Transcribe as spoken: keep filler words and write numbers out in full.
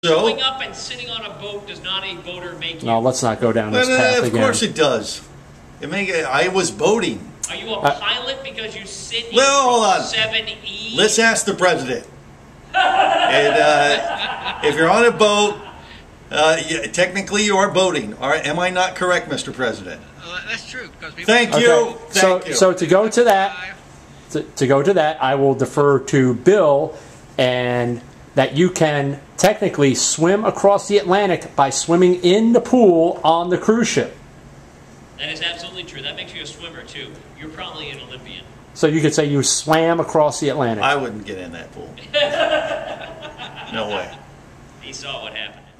So? Going up and sitting on a boat does not a boater make you. No, let's not go down this Well, path of again. Of course it does. It make it, I was boating. Are you a Uh, pilot because you sit in Well, hold on. seven E? Let's ask the president. and uh, if you're on a boat, uh, yeah, technically you are boating. All right, am I not correct, Mister President? Uh, that's true. Because people Thank Okay. you. Thank so, you. so to go to that, to, to go to that, I will defer to Bill, and that you can technically swim across the Atlantic by swimming in the pool on the cruise ship. That is absolutely true. That makes you a swimmer too. You're probably an Olympian. So you could say you swam across the Atlantic. I wouldn't get in that pool. No way. He saw what happened.